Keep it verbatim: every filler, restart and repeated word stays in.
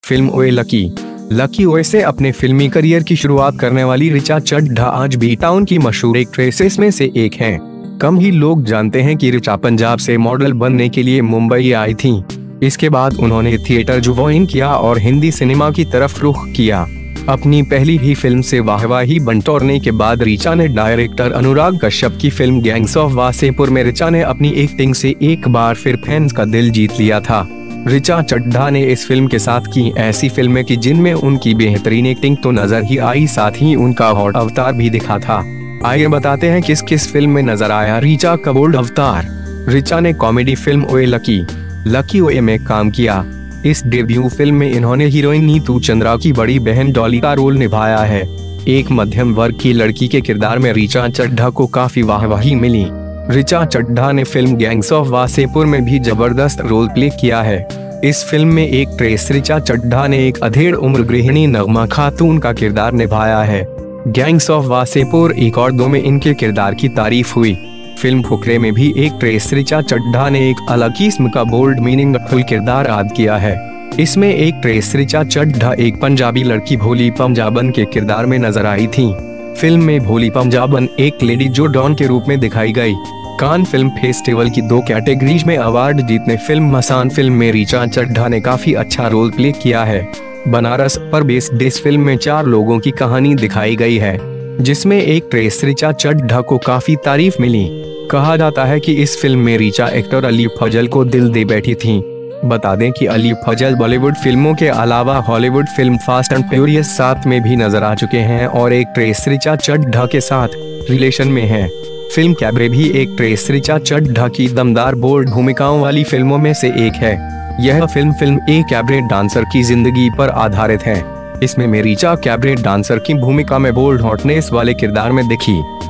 Film Oye Lucky. Lucky ओए से अपने फिल्मी करियर की शुरुआत करने वाली ऋचा चड्ढा आज बी टाउन की मशहूर एक्ट्रेसेस में से एक हैं। कम ही लोग जानते हैं कि ऋचा पंजाब से मॉडल बनने के लिए मुंबई आई थीं। इसके बाद उन्होंने थिएटर ज्वाइन किया और हिंदी सिनेमा की तरफ रुख किया। अपनी पहली ही फिल्म से वाहवाही बटोरने के बाद ऋचा ने डायरेक्टर अनुराग कश्यप की फिल्म गैंग्स ऑफ वासेपुर में ऋचा ने अपनी एक्टिंग से एक बार फिर फैंस का दिल जीत लिया था। ऋचा चड्ढा ने इस फिल्म के साथ की ऐसी फिल्में की जिनमें उनकी बेहतरीन एक्टिंग तो नजर ही आई, साथ ही उनका हॉट अवतार भी दिखा था। आइए बताते हैं किस किस फिल्म में नजर आया ऋचा का बोल्ड अवतार। ऋचा ने कॉमेडी फिल्म ओए लकी लकी ओए में काम किया। इस डेब्यू फिल्म में इन्होंने हीरोइन नीतू चंद्रा की बड़ी बहन डॉली का रोल निभाया है। एक मध्यम वर्ग की लड़की के किरदार में ऋचा चड्ढा को काफी वाहवाही मिली। ऋचा चड्ढा ने फिल्म गैंग्स ऑफ वासेपुर में भी जबरदस्त रोल प्ले किया है। इस फिल्म में एक ट्रेस ऋचा चड्ढा ने एक अधेड़ उम्र गृहिणी नगमा खातून का किरदार निभाया है। गैंग्स ऑफ वासेपुर एक और दो में इनके किरदार की तारीफ हुई। फिल्म फुकरे में भी एक ट्रेस ऋचा चड्ढा ने एक अलग किस्म का बोल्ड मीनिंगफुल किरदार अदा किया है। इसमें एक ट्रेस ऋचा चड्ढा एक पंजाबी लड़की भोली पंजाबन के किरदार में नजर आई थी। फिल्म में भोली पंजाबन एक लेडी जो डॉन के रूप में दिखाई गई। कान फिल्म फेस्टिवल की दो कैटेगरीज में अवार्ड जीतने फिल्म मसान फिल्म में ऋचा चड्ढा ने काफी अच्छा रोल प्ले किया है। बनारस पर बेस्ड इस फिल्म में चार लोगों की कहानी दिखाई गई है, जिसमें एक ट्रेस ऋचा चड्ढा को काफी तारीफ मिली। कहा जाता है कि इस फिल्म में ऋचा एक्टर अली फजल को दिल दे बैठी थीं। बता दें कि अली फजल बॉलीवुड फिल्मों के अलावा Hollywood film fast and furious सात में भी नजर आ चुके हैं और एक ट्रेस ऋचा चड्ढा के साथ रिलेशन में हैं। फिल्म कैबरे भी एक ट्रेस ऋचा चड्ढा की दमदार बोल्ड भूमिकाओं वाली फिल्मों में से एक है। यह फिल्म फिल्म एक कैबरे डांसर की जिंदगी पर आधारित है। इसमें ऋचा कैबरे डांसर की भूमिका में बोल्ड हॉटनेस वाले किरदार में दिखी।